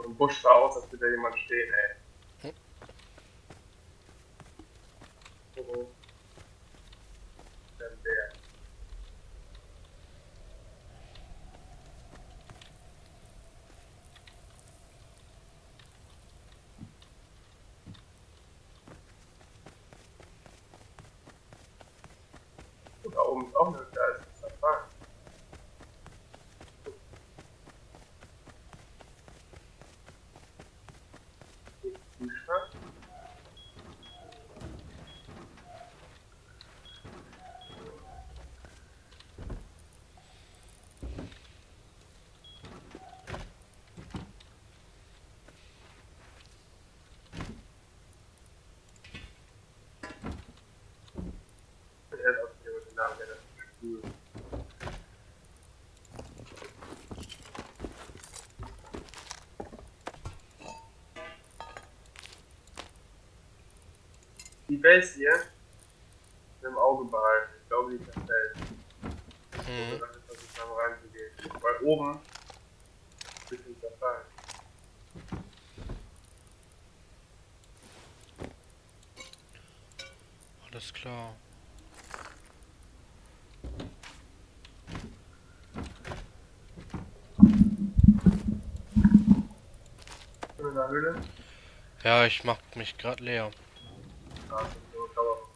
Im Busch sah aus, als würde da jemand stehen, ey. Oh, dann der. Und da oben ist auch eine, da ist das Safari. Kühlschrank. Und er hat auch hier mit dem Namen, der das spült. Die Base hier im Auge behalten. Ich glaube, die zerfällt. Mhm. Das ist versucht, mal reinzugehen. Weil oben ist ein bisschen zerfallen. Alles klar. In der Höhle. Ja, ich mach mich gerade leer. Da ist so eine Dauer.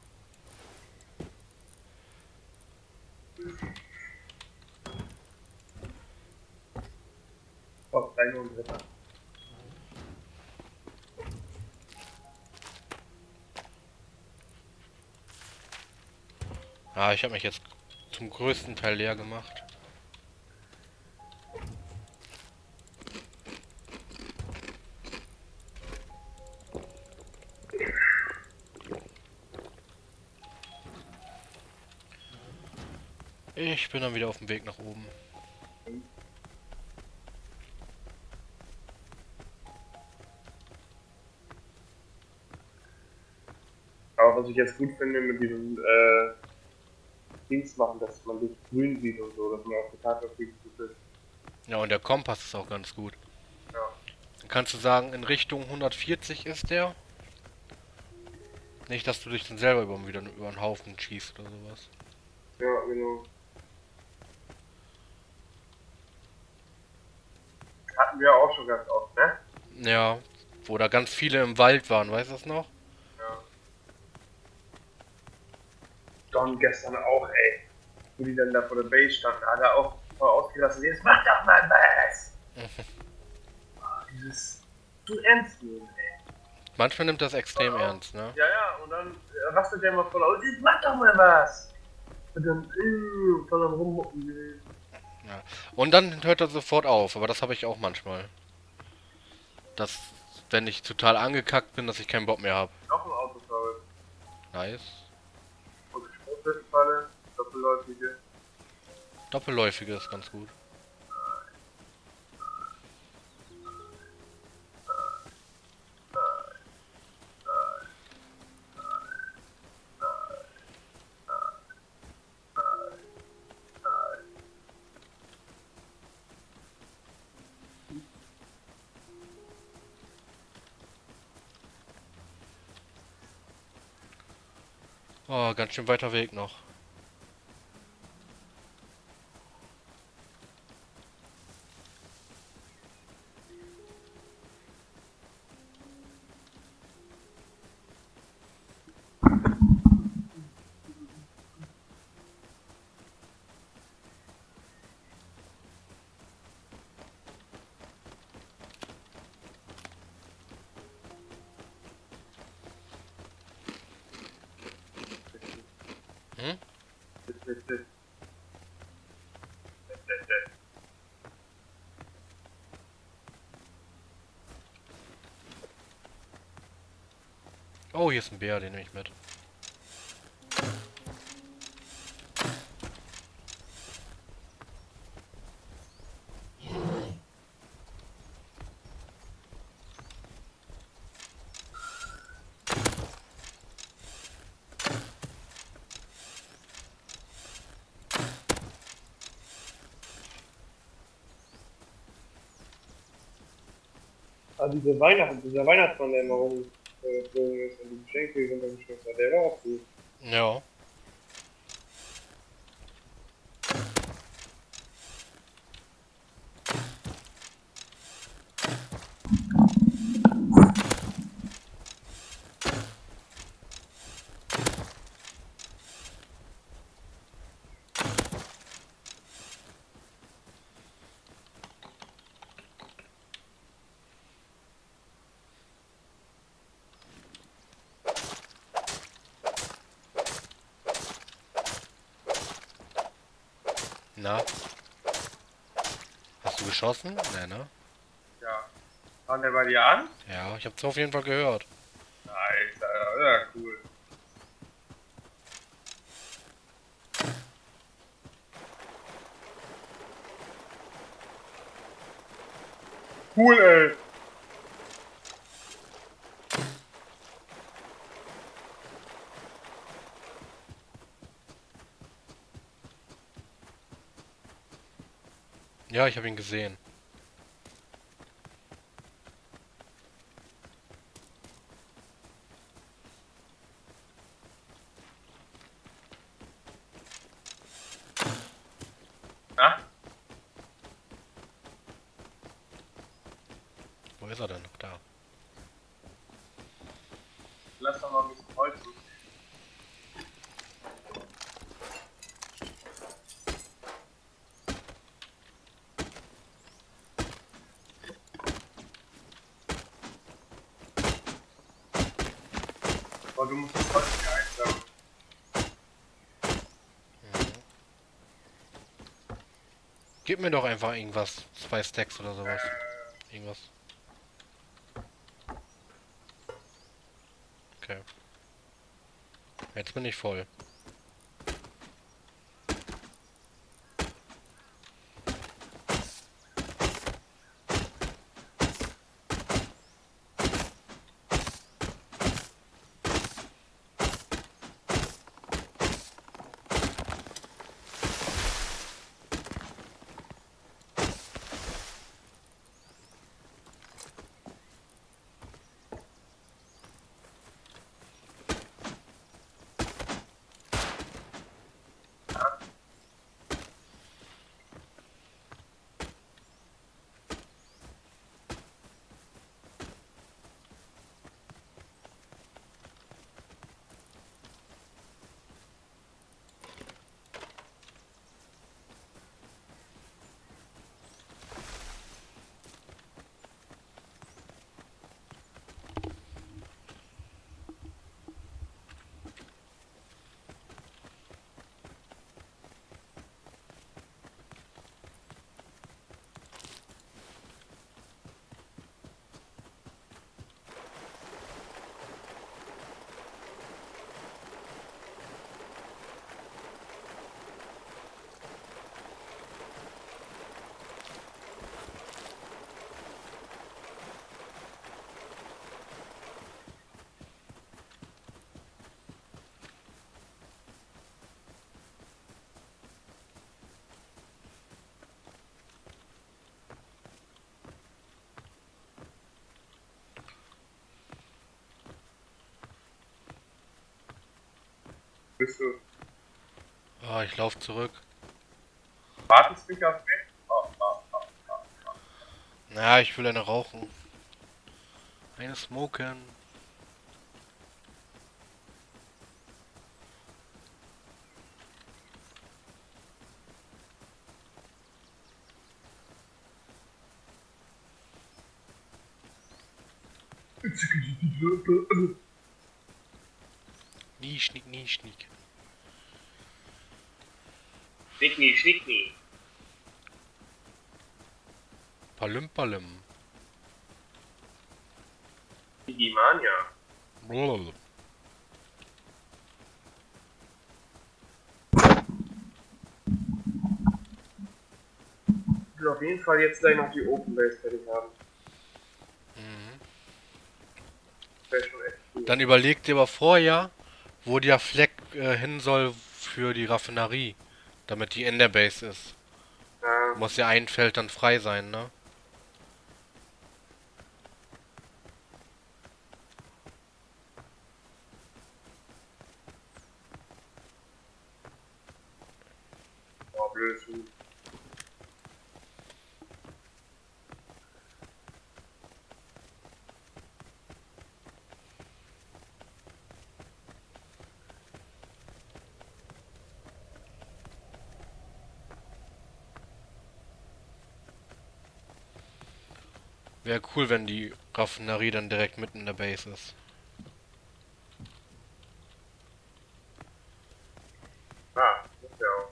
Oh, 3 und dritter. Ja, ich habe mich jetzt zum größten Teil leer gemacht. Ich bin dann wieder auf dem Weg nach oben. Aber was ich jetzt gut finde mit diesem Dings machen, dass man durch grün sieht und so, dass man auf der Karte sieht, wie es ist. Ja, und der Kompass ist auch ganz gut. Ja, Dann kannst du sagen, in Richtung 140 ist der. Nicht, dass du dich dann selber wieder über einen Haufen schießt oder sowas. ja, genau. Hatten wir auch schon ganz oft, ne? Ja, wo da ganz viele im Wald waren, weißt du das noch? Ja. Don gestern auch, ey. Wo die dann da vor der Base standen, hat er auch voll ausgelassen. Jetzt mach doch mal was! Dieses zu ernst nehmen, ey. Manchmal nimmt das extrem ernst, ne? Ja, ja, und dann rastet der mal voll aus. Jetzt mach doch mal was! Und dann, voll am Rummucken gewesen. Ja. Und dann hört er sofort auf, aber das habe ich auch manchmal. Dass, wenn ich total angekackt bin, dass ich keinen Bock mehr habe. Noch ein Auto verrückt. Nice. Und Sprungfalle, doppelläufige. Doppelläufige ist ganz gut. Oh, ganz schön weiter Weg noch. Hm? Oh, hier ist ein Bär, den nehme ich mit. Dieser Weihnachtsmann, der immer rumgeflogen ist und die Geschenke runtergeschmissen hat, der war auch gut. Ja. Na? Hast du geschossen? Nee, ne? Ja. Kam der bei dir an? Ja, ich hab's auf jeden Fall gehört. Alter, ja, cool. Cool, ey. Ja, ich habe ihn gesehen. Na? Wo ist er denn? Da. Lass doch mal ein bisschen Holz mitnehmen. Aber du musst das Holz hier einsammeln. Gib mir doch einfach irgendwas. 2 Stacks oder sowas. Irgendwas. Okay. Jetzt bin ich voll. Bist du. Ah, ich laufe zurück. Wartest du nicht auf mich? Na, ich will eine rauchen. Eine smoken. Nie, schnick, nie, schnick. Schnickni, schnickni. Palim, palim. Digimania. Blablabla. Ich will auf jeden Fall jetzt gleich noch die Open Base fertig haben. Mhm. Wäre schon echt cool. Dann überleg dir aber vorher, wo der Fleck hin soll für die Raffinerie. Damit die in der Base ist. Ja, Muss ja ein Feld dann frei sein, ne? blödes Vieh. Wäre cool, wenn die Raffinerie dann direkt mitten in der Base ist. Ah, das ist ja auch.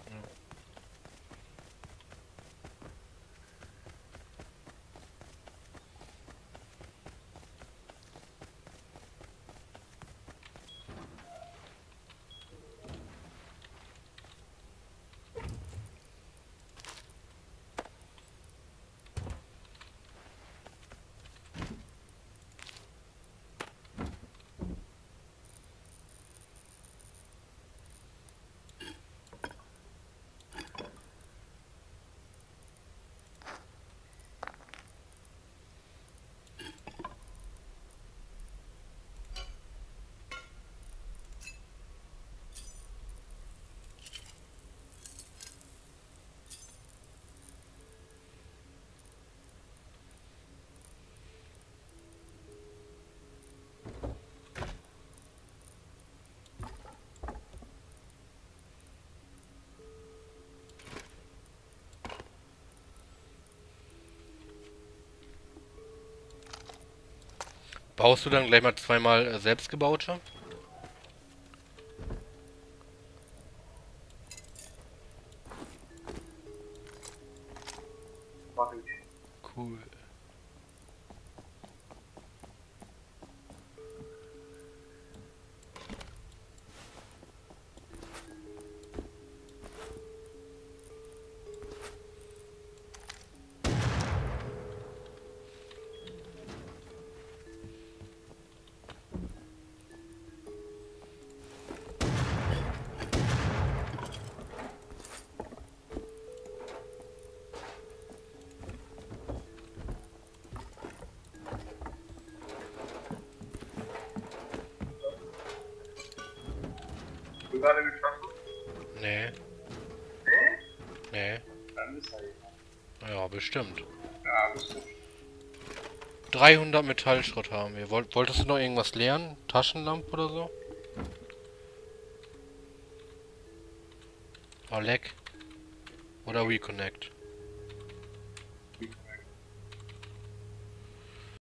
Baust du dann gleich mal zweimal selbstgebaute? Mach ich. Cool. Du gerade geschossen? Nee, Nee? nee. Dann ist er ja. Ja, bestimmt. Ja, bestimmt. 300 Metallschrott haben wir. Wolltest du noch irgendwas lernen? Taschenlampe oder so? Oh, leck. Oder Reconnect.